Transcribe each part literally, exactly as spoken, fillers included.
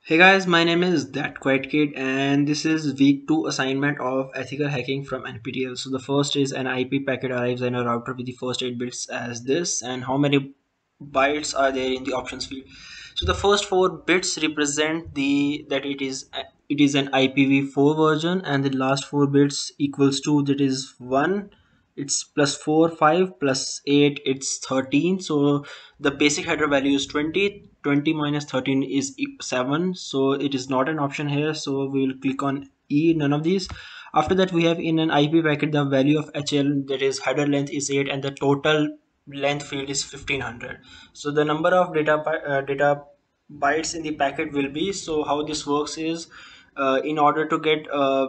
Hey guys, my name is That Quiet Kid, and this is week two assignment of ethical hacking from N P T E L. So the first is an I P packet arrives in a router with the first eight bits as this, and how many bytes are there in the options field. So the first four bits represent the that it is it is an I P v four version, and the last four bits equals to that is one. It's plus four, five plus eight, it's thirteen. So the basic header value is twenty. twenty minus thirteen is e- seven, so it is not an option here, so we will click on E, none of these. After that, we have in an I P packet the value of H L, that is header length is eight, and the total length field is fifteen hundred. So the number of data pi- uh, data bytes in the packet will be, so how this works is, uh, in order to get uh,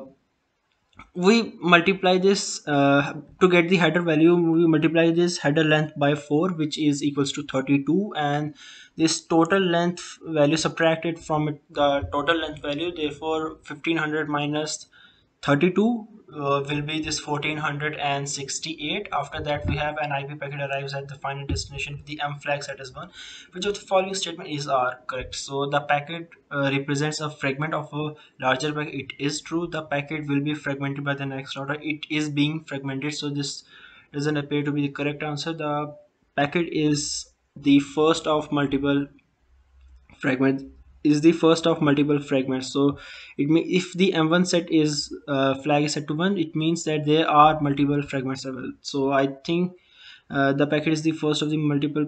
we multiply this uh, to get the header value, we multiply this header length by four, which is equals to thirty-two, and this total length value subtracted from it, the total length value, therefore fifteen hundred minus thirty-two uh, will be this fourteen sixty-eight. After that, we have an I P packet arrives at the final destination with the M flag set as one. Which of the following statement is are correct? So the packet uh, represents a fragment of a larger packet. It is true. The packet will be fragmented by the next router. It is being fragmented. So this doesn't appear to be the correct answer. The packet is the first of multiple fragment is the first of multiple fragments. So it may, if the m one set is uh, flag is set to one, it means that there are multiple fragments available. So I think uh, the packet is the first of the multiple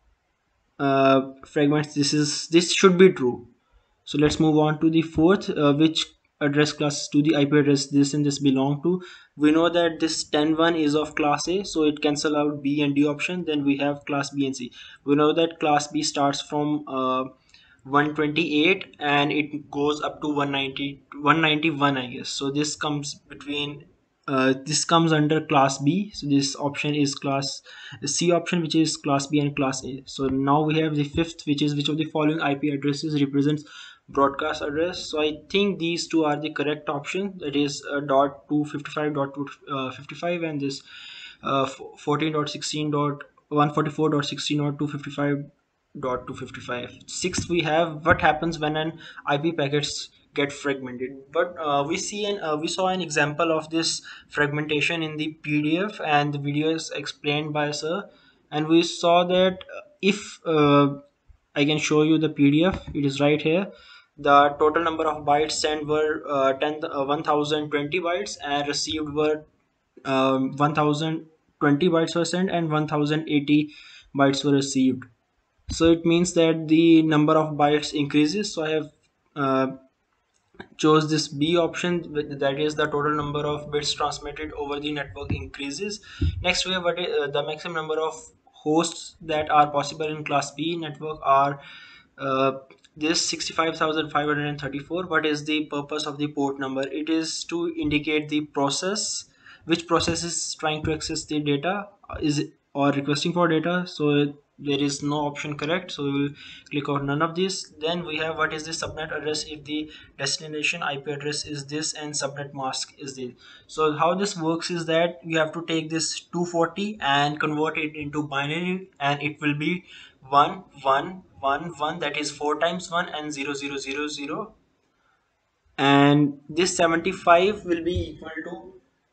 uh, fragments. This is this should be true. So let's move on to the fourth, uh, which address class to the I P address this and this belong to. We know that this ten one is of class A, so it cancel out B and D option. Then we have class B and C. We know that class B starts from uh, one twenty-eight and it goes up to one ninety, one ninety-one, I guess. So this comes between uh, this comes under class B. So this option is class C option, which is class B and class A. So now we have the fifth, which is which of the following I P addresses represents broadcast address. So I think these two are the correct option, that is uh, dot two fifty-five dot two fifty-five and this uh, fourteen dot sixteen dot one forty-four dot sixteen dot two fifty-five dot two fifty-five. Sixth, we have what happens when an I P packets get fragmented. But uh, we see an uh, we saw an example of this fragmentation in the P D F, and the video is explained by sir, and we saw that uh, if uh, I can show you the P D F, it is right here. The total number of bytes sent were uh, ten uh, one thousand twenty bytes, and received were um, one thousand twenty bytes were sent and one thousand eighty bytes were received. So it means that the number of bytes increases. So I have uh, chose this B option, that is the total number of bits transmitted over the network increases. Next, we have what is, uh, the maximum number of hosts that are possible in class B network are uh, this sixty-five thousand five hundred thirty-four. What is the purpose of the port number? It is to indicate the process, which process is trying to access the data, uh, is or requesting for data. So there is no option correct, so we will click on none of these. Then we have what is the subnet address if the destination I P address is this and subnet mask is this. So how this works is that you have to take this two forty and convert it into binary, and it will be one one one one, that is four times one, and zero zero zero zero, and this seventy-five will be equal to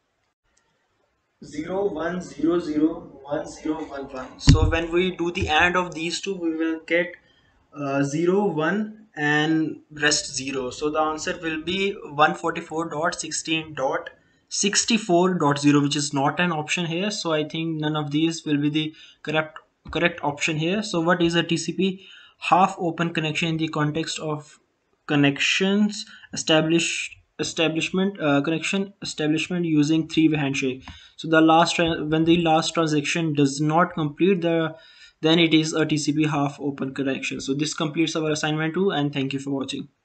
zero one zero zero one zero one one. So when we do the AND of these two, we will get uh, zero one and rest zero. So the answer will be one forty-four dot sixteen dot sixty-four dot zero, which is not an option here. So I think none of these will be the correct correct option here. So what is a T C P? Half open connection in the context of connections established establishment uh, connection establishment using three-way handshake. So the last when the last transaction does not complete the, then it is a T C P half open connection. So this completes our assignment two, and thank you for watching.